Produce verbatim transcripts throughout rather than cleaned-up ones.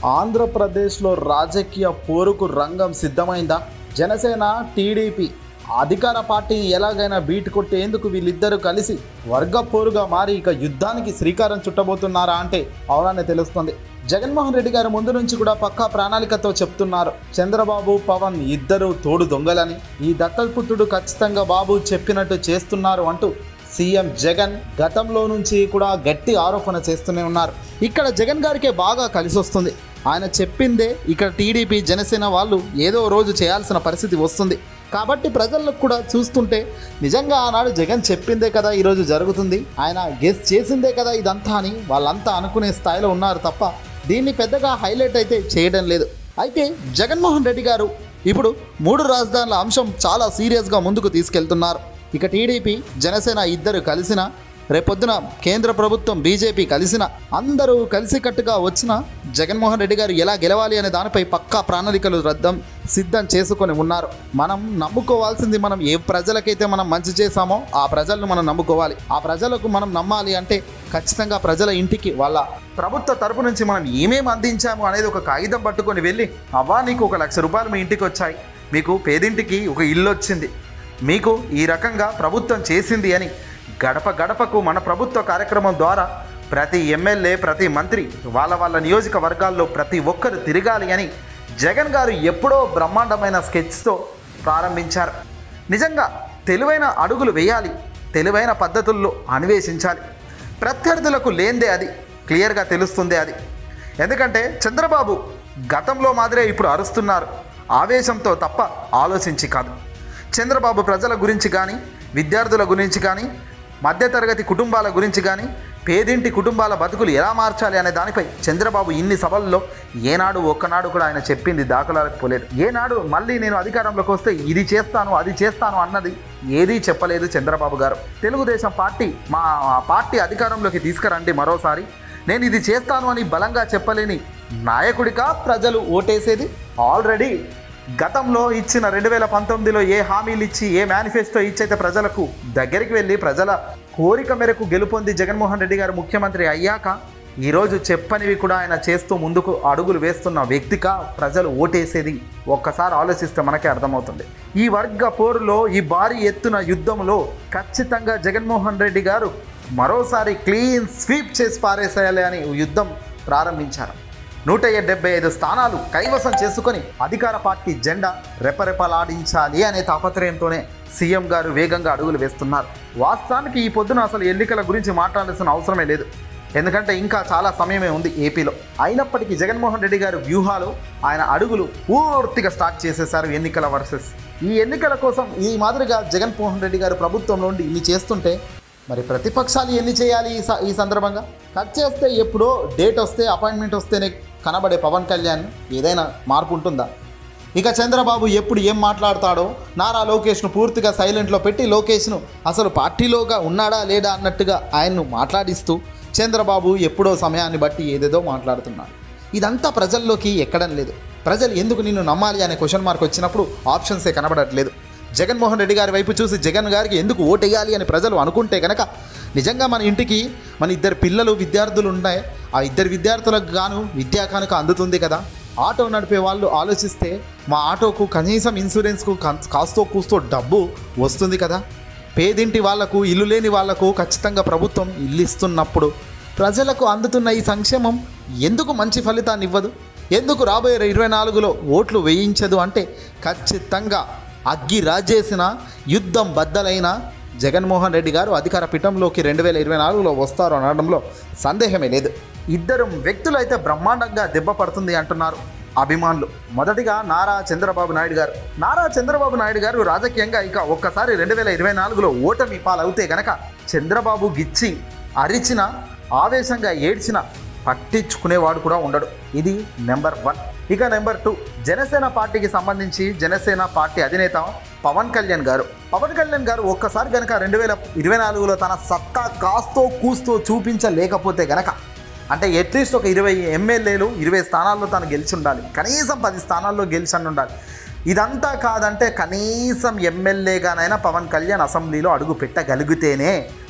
ఆంధ్రప్రదేశ్లో రాజకీయ పోరుకు రంగం సిద్ధమైందా? జనసేన టీడీపీ అధికార పార్టీని ఎలాగైనా బీట్ కొట్టేందుకు వీళ్ళిద్దరూ కలిసి వర్గ పోరుగా మారి ఇక యుద్ధానికి శ్రీకారం చుట్టబోతున్నారా అంటే అవుననే తెలుస్తుంది. జగన్మోహన్ రెడ్డి గారు ముందు నుంచి కూడా పక్కా ప్రణాళికతో చెప్తున్నారు, చంద్రబాబు పవన్ ఇద్దరు తోడు దొంగలని, ఈ దత్తపుత్రుడు ఖచ్చితంగా బాబు చెప్పినట్టు చేస్తున్నారు అంటూ సీఎం జగన్ గతంలో నుంచి కూడా గట్టి ఆరోపణ చేస్తూనే ఉన్నారు. ఇక్కడ జగన్ గారికే బాగా కలిసి వస్తుంది. ఆయన చెప్పిందే ఇక్కడ టీడీపీ జనసేన వాళ్ళు ఏదో రోజు చేయాల్సిన పరిస్థితి వస్తుంది. కాబట్టి ప్రజలకు కూడా చూస్తుంటే నిజంగా ఆనాడు జగన్ చెప్పిందే కదా ఈరోజు జరుగుతుంది, ఆయన గెస్ చేసిందే కదా ఇదంతా అని వాళ్ళంతా అనుకునే స్థాయిలో ఉన్నారు తప్ప దీన్ని పెద్దగా హైలైట్ అయితే చేయడం లేదు. అయితే జగన్మోహన్ రెడ్డి గారు ఇప్పుడు మూడు రాజధానుల అంశం చాలా సీరియస్గా ముందుకు తీసుకెళ్తున్నారు. ఇక టీడీపీ జనసేన ఇద్దరు కలిసిన, రేపొద్దున కేంద్ర ప్రభుత్వం బీజేపీ కలిసిన, అందరూ కలిసికట్టుగా వచ్చిన జగన్మోహన్ రెడ్డి గారు ఎలా గెలవాలి అనే దానిపై పక్కా ప్రణాళికలు రద్దం సిద్ధం చేసుకొని ఉన్నారు. మనం నమ్ముకోవాల్సింది, మనం ఏ ప్రజలకైతే మనం మంచి చేశామో ఆ ప్రజలను మనం నమ్ముకోవాలి. ఆ ప్రజలకు మనం నమ్మాలి అంటే ఖచ్చితంగా ప్రజల ఇంటికి వాళ్ళ ప్రభుత్వ తరపు నుంచి మనం ఏమేమి అందించాము అనేది ఒక కాగితం పట్టుకొని వెళ్ళి, అవ్వా నీకు ఒక లక్ష రూపాయలు మీ ఇంటికి వచ్చాయి, మీకు పేదింటికి ఒక ఇల్లు వచ్చింది, మీకు ఈ రకంగా ప్రభుత్వం చేసింది అని గడప గడపకు మన ప్రభుత్వ కార్యక్రమం ద్వారా ప్రతి ఎమ్మెల్యే ప్రతి మంత్రి వాళ్ళ వాళ్ళ నియోజకవర్గాల్లో ప్రతి ఒక్కరు తిరగాలి అని జగన్ గారు ఎప్పుడో బ్రహ్మాండమైన స్కెచ్తో ప్రారంభించారు. నిజంగా తెలివైన అడుగులు వేయాలి, తెలివైన పద్ధతుల్లో అన్వేషించాలి. ప్రత్యర్థులకు లేందే అది క్లియర్గా తెలుస్తుంది అది. ఎందుకంటే చంద్రబాబు గతంలో మాదిరే ఇప్పుడు అరుస్తున్నారు, ఆవేశంతో తప్ప ఆలోచించి కాదు. చంద్రబాబు ప్రజల గురించి కానీ, విద్యార్థుల గురించి కానీ, మధ్యతరగతి కుటుంబాల గురించి కానీ, పేదింటి కుటుంబాల బతుకులు ఎలా మార్చాలి అనే దానిపై చంద్రబాబు ఇన్ని సభల్లో ఏనాడు ఒక్కనాడు కూడా ఆయన చెప్పింది దాఖలాలకు పోలేదు. ఏనాడు మళ్ళీ నేను అధికారంలోకి వస్తే ఇది చేస్తాను అది చేస్తాను అన్నది ఏదీ చెప్పలేదు చంద్రబాబు గారు. తెలుగుదేశం పార్టీ మా పార్టీ అధికారంలోకి తీసుకురండి మరోసారి, నేను ఇది చేస్తాను అని బలంగా చెప్పలేని నాయకుడిగా ప్రజలు ఓటేసేది. ఆల్రెడీ గతంలో ఇచ్చిన రెండు వేల పంతొమ్మిదిలో ఏ హామీలు ఇచ్చి ఏ మేనిఫెస్టో ఇచ్చైతే ప్రజలకు దగ్గరికి వెళ్ళి ప్రజల కోరిక మేరకు గెలుపొంది జగన్మోహన్ రెడ్డి గారు ముఖ్యమంత్రి అయ్యాక ఈరోజు చెప్పనివి కూడా ఆయన చేస్తూ ముందుకు అడుగులు వేస్తున్న వ్యక్తిగా ప్రజలు ఓటేసేది ఒక్కసారి ఆలోచిస్తే మనకే అర్థమవుతుంది. ఈ వర్గ పోరులో, ఈ భారీ ఎత్తున యుద్ధంలో ఖచ్చితంగా జగన్మోహన్ రెడ్డి గారు మరోసారి క్లీన్ స్వీప్ చేసి పారేసేయాలి అని యుద్ధం ప్రారంభించారు. నూట డెబ్బై ఐదు స్థానాలు కైవసం చేసుకొని అధికార పార్టీ జెండా రెపరెపలాడించాలి అనే తాపత్రయంతోనే సీఎం గారు వేగంగా అడుగులు వేస్తున్నారు. వాస్తవానికి ఈ పొద్దున అసలు ఎన్నికల గురించి మాట్లాడాల్సిన అవసరమే లేదు, ఎందుకంటే ఇంకా చాలా సమయమే ఉంది ఏపీలో. అయినప్పటికీ జగన్మోహన్ రెడ్డి గారు వ్యూహాలు, ఆయన అడుగులు పూర్తిగా స్టార్ట్ చేసేశారు ఎన్నికల వర్సెస్. ఈ ఎన్నికల కోసం ఈ మాదిరిగా జగన్మోహన్ రెడ్డి గారు ప్రభుత్వంలో ఉండి ఇన్ని చేస్తుంటే మరి ప్రతిపక్షాలు ఎన్ని చేయాలి ఈ ఈ సందర్భంగా? కట్ చేస్తే ఎప్పుడో డేట్ వస్తే, అపాయింట్మెంట్ వస్తేనే కనబడే పవన్ కళ్యాణ్ ఏదైనా మార్పు ఉంటుందా? ఇక చంద్రబాబు ఎప్పుడు ఏం మాట్లాడతాడో, నారా లోకేష్ను పూర్తిగా సైలెంట్లో పెట్టి లోకేష్ను అసలు పార్టీలోగా ఉన్నాడా లేడా అన్నట్టుగా ఆయన్ను మాట్లాడిస్తూ చంద్రబాబు ఎప్పుడో సమయాన్ని బట్టి ఏదేదో మాట్లాడుతున్నాడు. ఇదంతా ప్రజల్లోకి ఎక్కడం లేదు. ప్రజలు ఎందుకు నిన్ను నమ్మాలి అనే క్వశ్చన్ మార్క్ వచ్చినప్పుడు ఆప్షన్సే కనబడట్లేదు. జగన్మోహన్ రెడ్డి గారి వైపు చూసి జగన్ గారికి ఎందుకు ఓటేయాలి అని ప్రజలు అనుకుంటే కనుక నిజంగా మన ఇంటికి మన ఇద్దరు పిల్లలు విద్యార్థులు ఉన్నాయి, ఆ ఇద్దరు విద్యార్థులకు గాను విద్యా కానుక అందుతుంది కదా. ఆటో నడిపే వాళ్ళు ఆలోచిస్తే మా ఆటోకు కనీసం ఇన్సూరెన్స్కు కాస్తో కూస్తో డబ్బు వస్తుంది కదా. పేదింటి వాళ్లకు, ఇల్లు లేని వాళ్లకు ఖచ్చితంగా ప్రభుత్వం ఇల్లు ఇస్తున్నప్పుడు ప్రజలకు అందుతున్న ఈ సంక్షేమం ఎందుకు మంచి ఫలితాన్ని ఇవ్వదు? ఎందుకు రాబోయే ఇరవై నాలుగులో ఓట్లు వేయించదు అంటే ఖచ్చితంగా అగ్గి రాజేసిన, యుద్ధం బద్దలైన జగన్మోహన్ రెడ్డి గారు అధికార పీఠంలోకి రెండు వేల ఇరవై నాలుగులో వస్తారు అనడంలో సందేహమే లేదు. ఇద్దరు వ్యక్తులు అయితే బ్రహ్మాండంగా దెబ్బ పడుతుంది అంటున్నారు అభిమానులు. మొదటిగా నారా చంద్రబాబు నాయుడు గారు. నారా చంద్రబాబు నాయుడు గారు రాజకీయంగా ఇక ఒక్కసారి రెండు వేల ఇరవై నాలుగులో ఓటమి పాలవుతే గనక చంద్రబాబు గిచ్చి అరిచిన, ఆవేశంగా ఏడ్చిన పట్టించుకునేవాడు కూడా ఉండడు. ఇది నెంబర్ వన్. ఇక నెంబర్ టూ, జనసేన పార్టీకి సంబంధించి జనసేన పార్టీ అధినేత పవన్ కళ్యాణ్ గారు. పవన్ కళ్యాణ్ గారు ఒక్కసారి కనుక రెండు వేల ఇరవై నాలుగులో తన సత్తా కాస్తో కూస్తో చూపించలేకపోతే గనక, అంటే అట్లీస్ట్ ఒక ఇరవై ఎమ్మెల్యేలు ఇరవై స్థానాల్లో తను గెలిచి ఉండాలి, కనీసం పది స్థానాల్లో గెలిచి ఉండాలి. ఇదంతా కాదంటే కనీసం ఎమ్మెల్యేగానైనా పవన్ కళ్యాణ్ అసెంబ్లీలో అడుగు పెట్టగలిగితేనే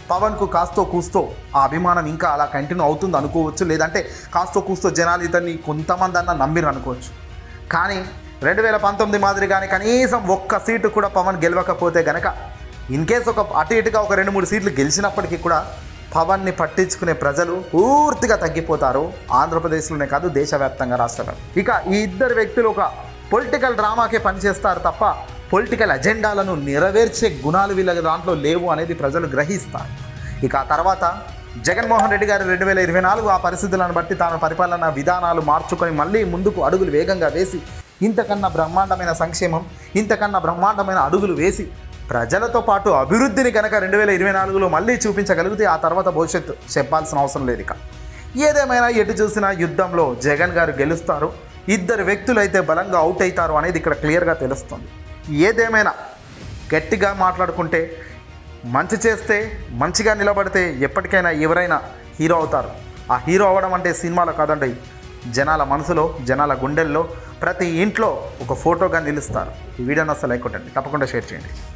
పవన్కు కాస్తో కూస్తో ఆ అభిమానం ఇంకా అలా కంటిన్యూ అవుతుంది అనుకోవచ్చు, లేదంటే కాస్తో కూస్తో జనాలు ఇతన్ని కొంతమంది అన్న నమ్మిరు అనుకోవచ్చు. కానీ రెండు వేల పంతొమ్మిది మాదిరిగానే కనీసం ఒక్క సీటు కూడా పవన్ గెలవకపోతే గనక ఇన్ కేస్ ఒక అటు ఇటుగా ఒక రెండు మూడు సీట్లు గెలిచినప్పటికీ కూడా పవన్ని పట్టించుకునే ప్రజలు పూర్తిగా తగ్గిపోతారు. ఆంధ్రప్రదేశ్లోనే కాదు, దేశవ్యాప్తంగా, రాష్ట్రంలో. ఇక ఈ ఇద్దరు వ్యక్తులు ఒక పొలిటికల్ డ్రామాకే పనిచేస్తారు తప్ప పొలిటికల్ అజెండాలను నెరవేర్చే గుణాలు వీళ్ళ దాంట్లో లేవు అనేది ప్రజలు గ్రహిస్తారు. ఇక ఆ తర్వాత జగన్మోహన్ రెడ్డి గారు రెండు వేల ఇరవై నాలుగు ఆ పరిస్థితులను బట్టి తాను పరిపాలన విధానాలు మార్చుకొని మళ్ళీ ముందుకు అడుగులు వేగంగా వేసి ఇంతకన్నా బ్రహ్మాండమైన సంక్షేమం, ఇంతకన్నా బ్రహ్మాండమైన అడుగులు వేసి ప్రజలతో పాటు అభివృద్ధిని కనుక రెండు వేల ఇరవై నాలుగులో మళ్ళీ చూపించగలిగితే ఆ తర్వాత భవిష్యత్తు చెప్పాల్సిన అవసరం లేదు. ఇక ఏదేమైనా ఎటు చూసినా యుద్ధంలో జగన్ గారు గెలుస్తారు, ఇద్దరు వ్యక్తులు అయితే బలంగా అవుట్ అవుతారు అనేది ఇక్కడ క్లియర్గా తెలుస్తుంది. ఏదేమైనా గట్టిగా మాట్లాడుకుంటే, మంచి చేస్తే, మంచిగా నిలబడితే ఎప్పటికైనా ఎవరైనా హీరో అవుతారు. ఆ హీరో అవ్వడం అంటే సినిమాలో కాదండి, జనాల మనసులో, జనాల గుండెల్లో, ప్రతి ఇంట్లో ఒక ఫోటోగా నిలుస్తారు. ఈ వీడియోని అసలు లైక్ కొట్టండి, తప్పకుండా షేర్ చేయండి.